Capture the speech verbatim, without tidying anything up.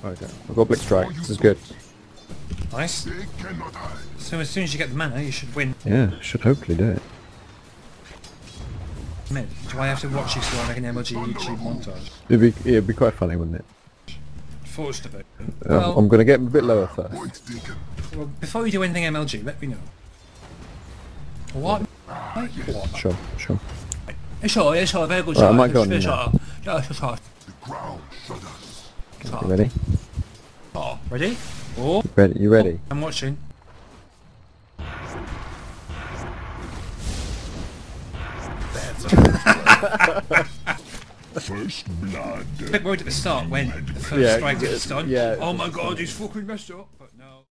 Okay, I've got Blitz Strike. This is good. Nice. So as soon as you get the mana, you should win. Yeah, should hopefully do it. Mid, do I have to watch you so I make an M L G YouTube montage? It'd be, it'd be quite funny, wouldn't it? Fortunately. Um, Well, I'm going to get a bit lower first. well, before you do anything M L G, let me know. What? Like, what? Sure, sure. Yeah, sure, yeah, sure, very good Right, shot. I might go on yeah, you sure. Yeah, sure, sure. You ready? Oh, ready? Oh, Ready? You ready? I'm watching. First blood. A bit worried at the start when the first Yeah, strike did the stun. yeah. Oh my god, he's fucking messed up. But no.